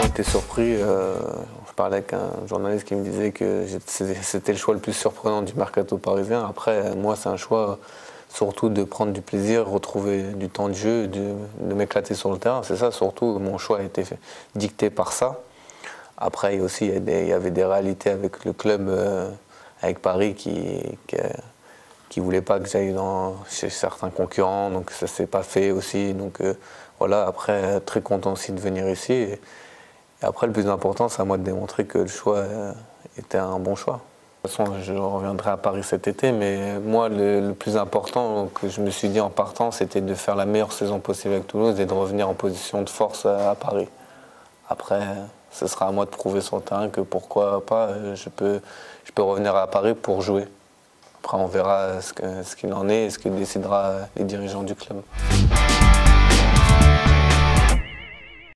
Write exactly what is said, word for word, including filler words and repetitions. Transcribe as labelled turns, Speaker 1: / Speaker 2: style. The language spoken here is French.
Speaker 1: vraiment été surpris. Euh, je parlais avec un journaliste qui me disait que c'était le choix le plus surprenant du mercato parisien. Après, moi, c'est un choix surtout de prendre du plaisir, retrouver du temps de jeu, de, de m'éclater sur le terrain. C'est ça, surtout, mon choix a été fait, dicté par ça. Après, aussi, il y, des, il y avait des réalités avec le club, euh, avec Paris, qui qui ne voulait pas que j'aille chez certains concurrents, donc ça ne s'est pas fait aussi. Donc euh, voilà, après, très content aussi de venir ici. Et, et après, le plus important, c'est à moi de démontrer que le choix euh, était un bon choix. De toute façon, je reviendrai à Paris cet été, mais moi, le, le plus important que je me suis dit en partant, c'était de faire la meilleure saison possible avec Toulouse et de revenir en position de force à, à Paris. Après, ce sera à moi de prouver sur le terrain que pourquoi pas, je peux, je peux revenir à Paris pour jouer. Après, on verra ce qu'il ce qu'il en est et ce que décidera les dirigeants du club.